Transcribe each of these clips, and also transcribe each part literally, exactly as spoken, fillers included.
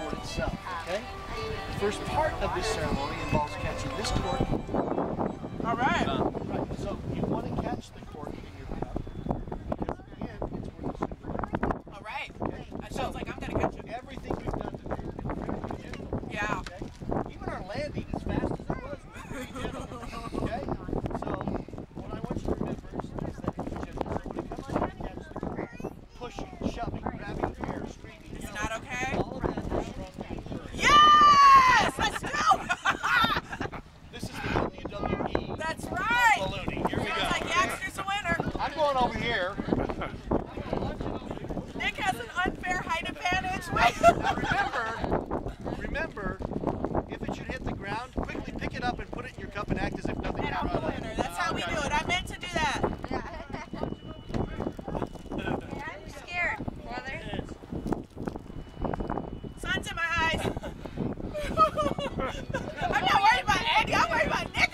court itself, okay? The first part of this ceremony involves catching this cork. All right. Um, right, so you want to catch the cork in your cup, because at the end, it's worth a souvenir. All right. Okay? That sounds like I'm going to catch it. Everything we've done today has been very gentle. Yeah. Okay? Even our landing, as fast as it was, was very gentle. Okay? So, what I want you to remember is, is that it's gentle. So when it comes time to catch the cork, pushing, shoving, grabbing the air, screaming, Is it yelling, not okay? all of that is strong main courage. Yes! Let's go! This is the W W E. That's right. Ballooning. Here we Sounds go. like YaK's a winner. I'm going over here. Nick has an unfair height advantage. Now remember, remember, if it should hit the ground, quickly pick it up and put it in your cup and act as if nothing And I'm the happened. winner. That's how we do it. I meant to do that. I'm scared, brother. Sun's in my eyes. I'm not worried about Andy. I'm worried about Nick.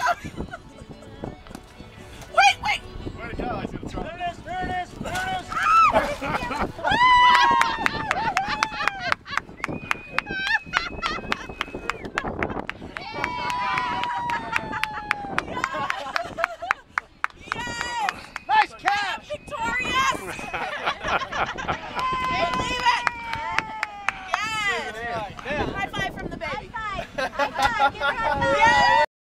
Wait, wait. Where'd it go? I was going to throw it. There it is, there it is, there it is. Nice catch! Victorious! Can't believe it! Yes! Right, now. High five from the baby. High five. High five. Give her a high five. Yes!